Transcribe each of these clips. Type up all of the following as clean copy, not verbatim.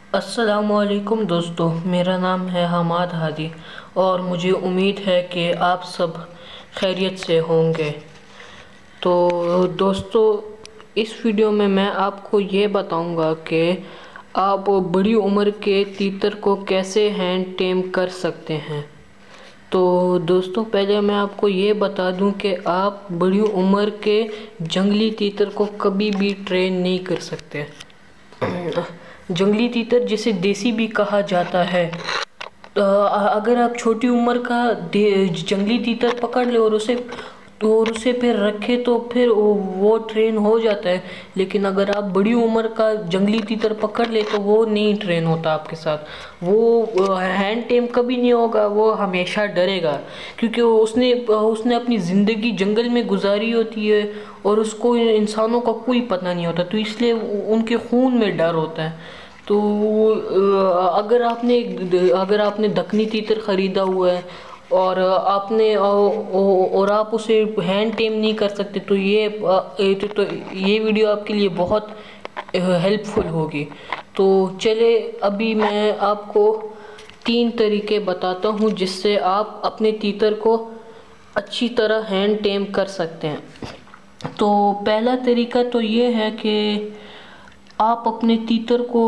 السلام علیکم دوستو، میرا نام ہے حماد ہادی اور مجھے امید ہے کہ آپ سب خیریت سے ہوں گے۔ تو دوستو، اس ویڈیو میں آپ کو یہ بتاؤں گا کہ آپ بڑی عمر کے تیتر کو کیسے ہینڈ ٹیم کر سکتے ہیں۔ تو دوستو، پہلے میں آپ کو یہ بتا دوں کہ آپ بڑی عمر کے جنگلی تیتر کو کبھی بھی ٹرین نہیں کر سکتے۔ جنگلی تیتر جسے دیسی بھی کہا جاتا ہے، اگر آپ چھوٹی عمر کا جنگلی تیتر پکڑ لے اور اسے پھر رکھے تو پھر وہ ٹرین ہو جاتا ہے، لیکن اگر آپ بڑی عمر کا جنگلی تیتر پکڑ لے تو وہ نہیں ٹرین ہوتا آپ کے ساتھ، وہ ہینڈ ٹیم کبھی نہیں ہوگا، وہ ہمیشہ ڈرے گا، کیونکہ اس نے اپنی زندگی جنگل میں گزاری ہوتی ہے اور اس کو انسانوں کا کوئی پتہ نہیں ہوتا، تو اس لیے ان کے خون میں ڈر ہوتا ہے۔ تو اگر آپ نے دکنی تیتر خریدا ہوا ہے اور آپ اسے ہینڈ ٹیم نہیں کر سکتے تو یہ ویڈیو آپ کے لیے بہت ہیلپ فل ہوگی۔ تو چلے ابھی میں آپ کو 3 طریقے بتاتا ہوں جس سے آپ اپنے تیتر کو اچھی طرح ہینڈ ٹیم کر سکتے ہیں۔ تو پہلا طریقہ تو یہ ہے کہ آپ اپنے تیتر کو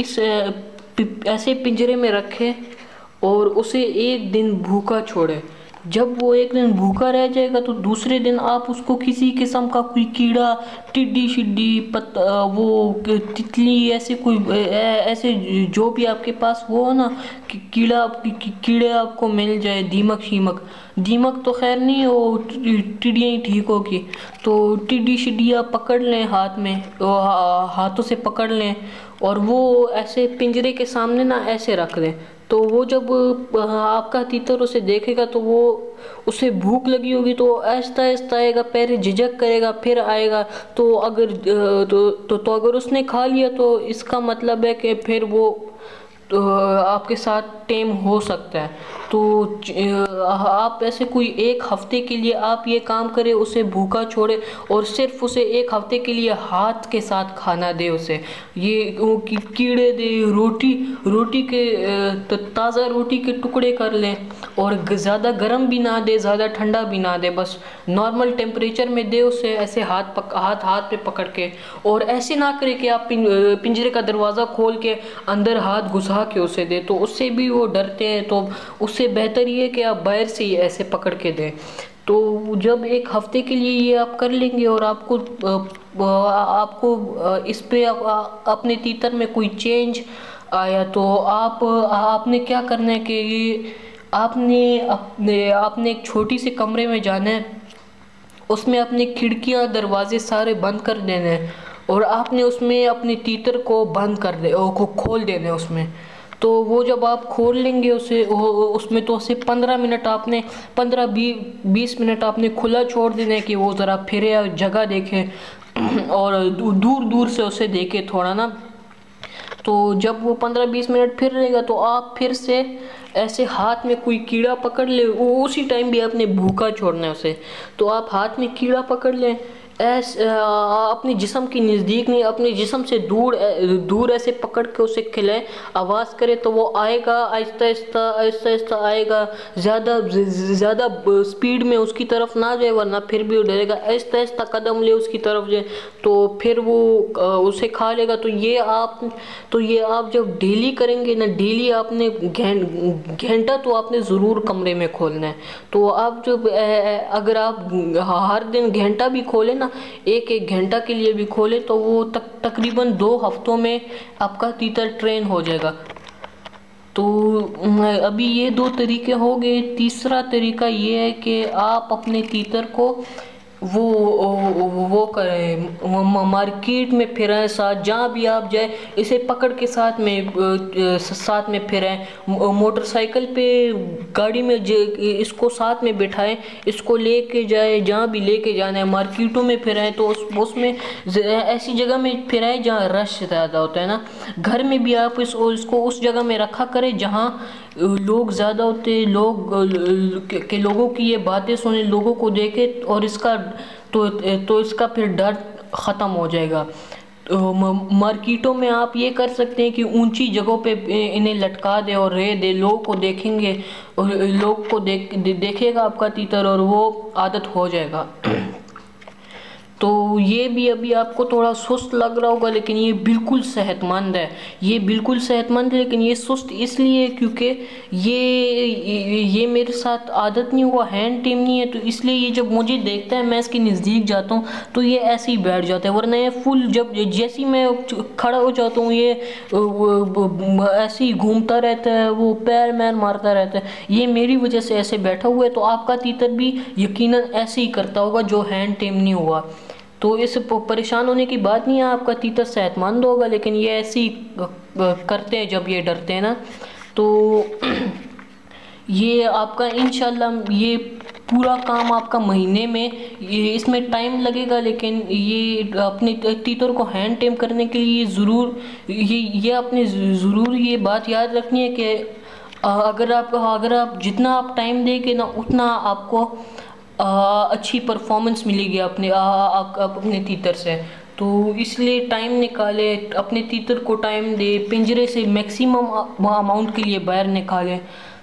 ایسے پنجرے میں رکھیں اور اسے ایک دن بھوکا چھوڑیں۔ جب وہ ایک دن بھوکا رہ جائے گا تو دوسرے دن آپ اس کو کسی قسم کا کوئی کیڑا، ٹڈی شڈی، وہ تتلی، ایسے جو بھی آپ کے پاس وہ ہو نا، کیڑے آپ کو مل جائے، دیمک تو خیر نہیں، وہ ٹڈیاں ہی ٹھیک ہوگی، تو ٹڈی شڈی آپ پکڑ لیں، ہاتھوں سے پکڑ لیں اور وہ ایسے پنجرے کے سامنے نا ایسے رکھ دیں، تو وہ جب آپ کا تیتر اسے دیکھے گا تو اسے بھوک لگی ہوگی تو آہستہ آہستہ آئے گا، پہلے جھجک کرے گا پھر آئے گا، تو اگر اس نے کھا لیا تو اس کا مطلب ہے کہ پھر وہ آپ کے ساتھ ٹیم ہو سکتا ہے۔ تو آپ ایسے کوئی 1 ہفتے کے لیے آپ یہ کام کریں، اسے بھوکا چھوڑے اور صرف اسے 1 ہفتے کے لیے ہاتھ کے ساتھ کھانا دے، اسے یہ کیڑے دے، روٹی کے تازہ روٹی کے ٹکڑے کر لیں اور زیادہ گرم بھی نہ دے، زیادہ ٹھنڈا بھی نہ دے، بس نارمل ٹیمپریچر میں دے اسے، ایسے ہاتھ پہ پکڑ کے، اور ایسے نہ کرے کہ آپ پنجرے کا دروازہ کھول کے اندر ہاتھ گھسا کے اسے دے، تو اس سے بھی وہ ڈرتے ہیں، تو اس سے بہتر یہ ہے کہ آپ باہر سے ہی ایسے پکڑ کے دیں۔ تو جب 1 ہفتے کے لیے یہ آپ کر لیں گے اور آپ کو اس پہ اپنے تیتر میں کوئی چینج آیا تو آپ نے کیا کرنا ہے کہ آپ نے ایک چھوٹی سی کمرے میں جانا ہے، اس میں اپنے کھڑکیاں دروازے سارے بند کر دینے ہیں اور آپ نے اس میں اپنے تیتر کو کھول دینا ہے اس میں، تو وہ جب آپ کھول لیں گے اس میں تو اسے 15-20 منٹ آپ نے کھلا چھوڑ دینا ہے کہ وہ ذرا پھرے، جگہ دیکھے اور دور سے اسے دیکھے تھوڑا نا، تو جب وہ 15-20 منٹ پھر رہے گا تو آپ پھر سے ایسے ہاتھ میں کوئی کیڑا پکڑ لیں، اسی ٹائم بھی آپ نے بھوکا چھوڑنا ہے اسے، تو آپ ہاتھ میں کیڑا پکڑ لیں، اپنے جسم کے نزدیک نہیں، اپنے جسم سے دور ایسے پکڑ کے اسے کھلائیں، آواز کرے تو وہ آئے گا، آہستہ آہستہ آئے گا، زیادہ سپیڈ میں اس کی طرف نہ جائے ورنہ پھر بھی وہ ڈرے گا، آہستہ آہستہ قدم لے اس کی طرف جائے تو پھر وہ اسے کھا لے گا۔ تو یہ آپ جب ڈیلی کریں گے نا، ڈیلی آپ نے گھنٹہ تو آپ نے ضرور کمرے میں کھولنا ہے، تو آپ اگر آپ ہر دن گھنٹہ بھی کھولیں نا، ایک گھنٹہ کے لیے بھی کھولیں تو وہ تقریباً 2 ہفتوں میں آپ کا تیتر ٹرین ہو جائے گا۔ تو ابھی یہ 2 طریقے ہو گئے۔ تیسرا طریقہ یہ ہے کہ آپ اپنے تیتر کو وہ کریں، مارکیٹ میں پھرائیں، ساتھ جہاں بھی آپ جائیں اسے پکڑ کے ساتھ میں پھرائیں، موٹر سائیکل پہ، گاڑی میں اس کو ساتھ میں بٹھائیں، اس کو لے کے جائیں جہاں بھی لے کے جانا ہے، مارکیٹوں میں پھرائیں تو اس میں ایسی جگہ میں پھرائیں جہاں رش زیادہ ہوتا ہے نا، گھر میں بھی آپ اس کو اس جگہ میں رکھا کریں جہاں لوگ زیادہ ہوتے ہیں، لوگوں کی یہ باتیں سنیں، لوگوں کو دیکھیں اور اس کا پھر ڈر ختم ہو جائے گا۔ مارکیٹوں میں آپ یہ کر سکتے ہیں کہ اونچی جگہوں پہ انہیں لٹکا دیں اور رہ دیں، لوگ کو دیکھیں گے، لوگ کو دیکھے گا آپ کا تیتر اور وہ عادت ہو جائے گا۔ تو یہ بھی ابھی آپ کو تھوڑا سست لگ رہا ہوگا، لیکن یہ بالکل صحت مند ہے، یہ بالکل صحت مند ہے، لیکن یہ سست اس لیے کیونکہ یہ میرے ساتھ عادت نہیں ہوا، ہینڈ ٹیم نہیں ہے، تو اس لیے یہ جب مجھے دیکھتا ہے میں اس کے نزدیک جاتا ہوں تو یہ ایسے ہی بیٹھ جاتا ہے، ورنہ یہ فل جیسے میں کھڑا ہو جاتا ہوں یہ ایسے ہی گھومتا رہتا ہے، وہ پیر میر مارتا رہتا ہے، یہ میری وجہ سے ایسے بیٹھا ہوا ہے۔ تو آپ کا تیتر بھی یقیناً ایسے ہی کرتا ہوگا جو ہینڈ ٹیم نہیں ہوا، تو اس پریشان ہونے کی بات نہیں ہے، آپ کا تیتر صحت مند ہوگا، لیکن یہ ایسے ہی کرتے ہیں جب یہ ڈرتے ہیں نا۔ تو یہ آپ کا انشاءاللہ یہ پورا کام آپ کا مہینے میں، اس میں ٹائم لگے گا، لیکن یہ اپنے تیتر کو ہینڈ ٹیم کرنے کے لیے ضرور یہ اپنے ضرور یہ بات یاد رکھنی ہے کہ اگر آپ جتنا آپ ٹائم دیں گے نا اتنا آپ کو اچھی پرفارمنس ملے گی اپنے تیتر سے۔ تو اس لیے ٹائم نکالے، اپنے تیتر کو ٹائم دے، پنجرے سے میکسیمم اماؤنٹ کے لیے باہر نکالے،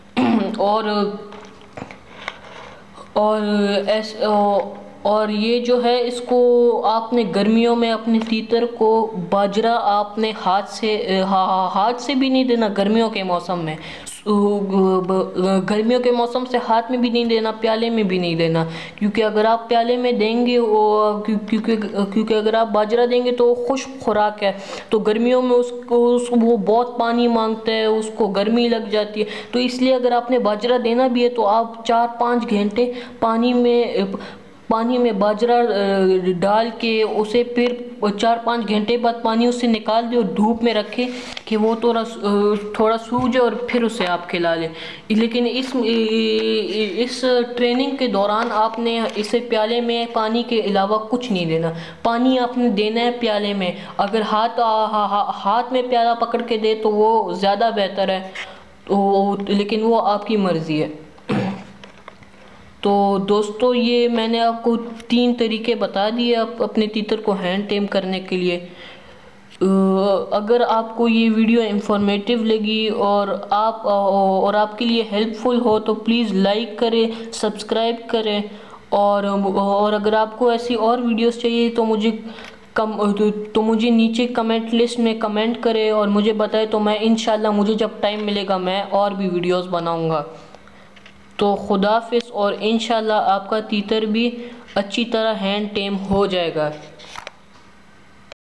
اور یہ جو ہے اس کو آپ نے گرمیوں میں اپنے تیتر کو باجرہ آپ نے ہاتھ سے بھی نہیں دینا، گرمیوں کے موسم میں، گرمیوں کے موسم سے ہاتھ میں بھی نہیں دینا، پیالے میں بھی نہیں دینا، کیونکہ اگر آپ پیالے میں دیں گے کیونکہ اگر آپ باجرہ دیں گے تو خشک خوراک ہے، تو گرمیوں میں وہ بہت پانی مانگتا ہے، اس کو گرمی لگ جاتی ہے، تو اس لیے اگر آپ نے باجرہ دینا بھی ہے تو آپ 4-5 گھنٹے پانی میں باجرہ ڈال کے اسے پھر 4-5 گھنٹے بعد پانی اس سے نکال دیں اور دھوپ میں رکھیں کہ وہ تھوڑا سوکھ جائے اور پھر اسے آپ کھلا لیں۔ لیکن اس ٹریننگ کے دوران آپ نے اسے پیالے میں پانی کے علاوہ کچھ نہیں دینا، پانی آپ نے دینا ہے پیالے میں، اگر ہاتھ میں پیالہ پکڑ کے دے تو وہ زیادہ بہتر ہے، لیکن وہ آپ کی مرضی ہے۔ تو دوستو یہ میں نے آپ کو 3 طریقے بتا دیے اپنے تیتر کو ہینڈ ٹیم کرنے کے لیے۔ اگر آپ کو یہ ویڈیو انفارمیٹیو لگی اور آپ کے لیے ہیلپ فل ہو تو پلیز لائک کریں، سبسکرائب کریں، اور اگر آپ کو ایسی اور ویڈیوز چاہیے تو مجھے نیچے کمنٹ لسٹ میں کمنٹ کریں اور مجھے بتائیں، تو میں انشاءاللہ مجھے جب ٹائم ملے گا میں اور بھی ویڈیوز بناؤں گا۔ تو خدا حافظ، اور انشاءاللہ آپ کا تیتر بھی اچھی طرح ہینڈ ٹیم ہو جائے گا۔